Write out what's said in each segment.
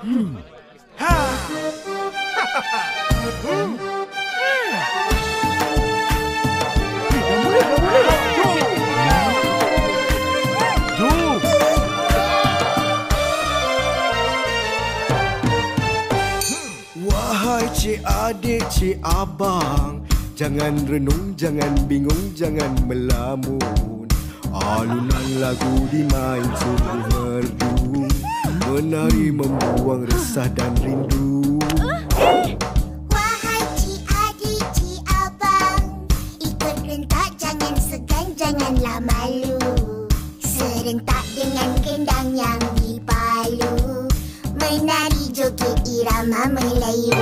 Ha. Wahai cik adik, cik abang, jangan renung, jangan bingung, jangan melamun. Alunan lagu dimain sungguh merdu, menari membuang resah dan rindu. Wahai cik adik, cik abang, ikut rentak jangan segan, janganlah malu. Serentak dengan kendang yang dipalu, menari joget irama Melayu.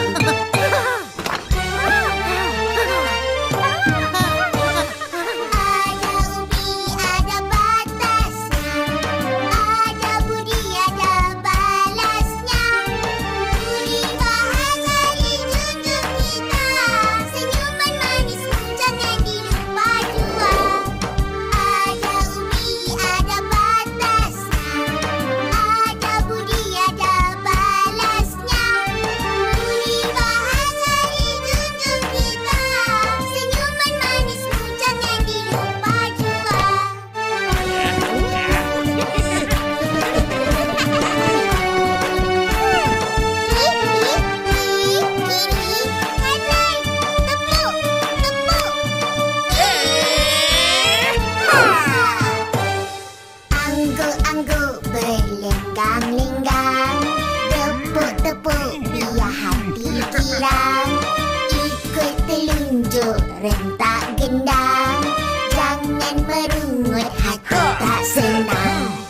Angguk-angguk berlenggang-lenggang, tepuk-tepuk biar hati girang. Ikut telunjuk rentak gendang, jangan merungut hati tak senang.